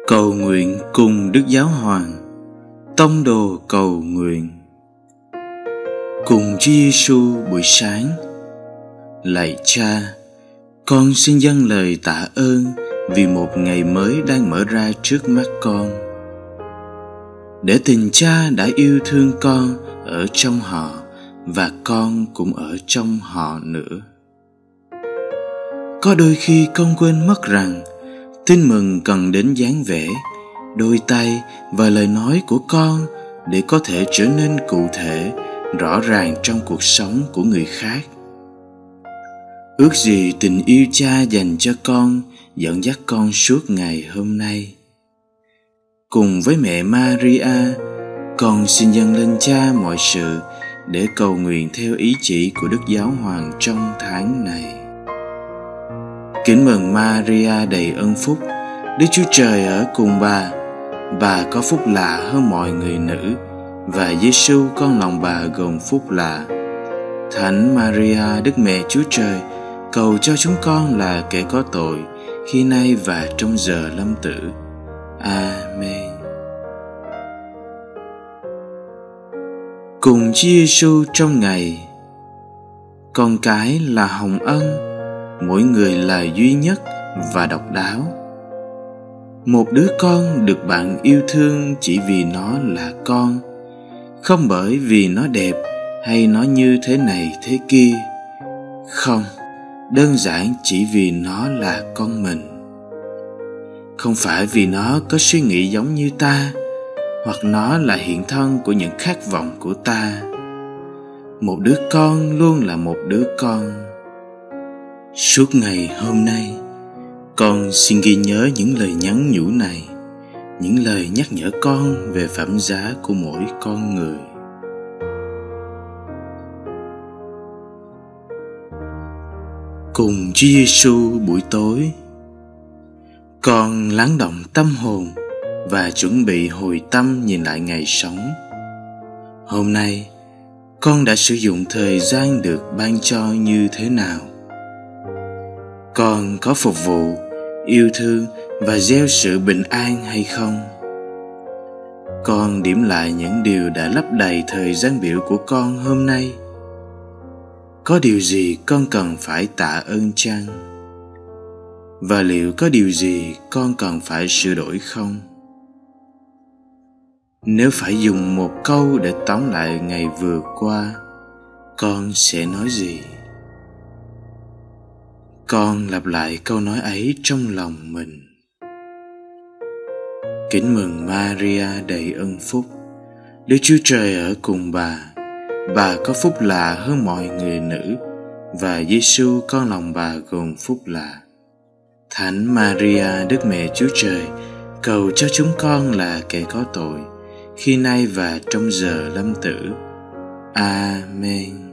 Cầu nguyện cùng Đức Giáo Hoàng. Tông đồ cầu nguyện. Cùng Chúa Giêsu buổi sáng. Lạy Cha, con xin dâng lời tạ ơn vì một ngày mới đang mở ra trước mắt con. Để tình Cha đã yêu thương con ở trong họ và con cũng ở trong họ nữa. Có đôi khi con quên mất rằng tin mừng cần đến dáng vẻ, đôi tay và lời nói của con để có thể trở nên cụ thể, rõ ràng trong cuộc sống của người khác. Ước gì tình yêu Cha dành cho con dẫn dắt con suốt ngày hôm nay. Cùng với mẹ Maria, con xin dâng lên Cha mọi sự để cầu nguyện theo ý chỉ của Đức Giáo Hoàng trong tháng này. Kính mừng Maria đầy ơn phúc, Đức Chúa Trời ở cùng bà có phúc lạ hơn mọi người nữ, và Giêsu con lòng bà gồm phúc lạ. Thánh Maria, Đức Mẹ Chúa Trời, cầu cho chúng con là kẻ có tội, khi nay và trong giờ lâm tử. Amen. Cùng Chúa Giêsu trong ngày. Con cái là hồng ân, mỗi người là duy nhất và độc đáo. Một đứa con được bạn yêu thương chỉ vì nó là con, không bởi vì nó đẹp hay nó như thế này thế kia. Không, đơn giản chỉ vì nó là con mình. Không phải vì nó có suy nghĩ giống như ta, hoặc nó là hiện thân của những khát vọng của ta. Một đứa con luôn là một đứa con. Suốt ngày hôm nay, con xin ghi nhớ những lời nhắn nhủ này, những lời nhắc nhở con về phẩm giá của mỗi con người. Cùng Chúa Giêsu buổi tối. Con lắng động tâm hồn và chuẩn bị hồi tâm nhìn lại ngày sống. Hôm nay, con đã sử dụng thời gian được ban cho như thế nào? Con có phục vụ, yêu thương và gieo sự bình an hay không? Con điểm lại những điều đã lấp đầy thời gian biểu của con hôm nay. Có điều gì con cần phải tạ ơn chăng? Và liệu có điều gì con cần phải sửa đổi không? Nếu phải dùng một câu để tóm lại ngày vừa qua, con sẽ nói gì? Con lặp lại câu nói ấy trong lòng mình. Kính mừng Maria đầy ơn phúc, Đức Chúa Trời ở cùng bà có phúc lạ hơn mọi người nữ, và Giêsu con lòng bà gồm phúc lạ. Thánh Maria, Đức Mẹ Chúa Trời, cầu cho chúng con là kẻ có tội, khi nay và trong giờ lâm tử. Amen.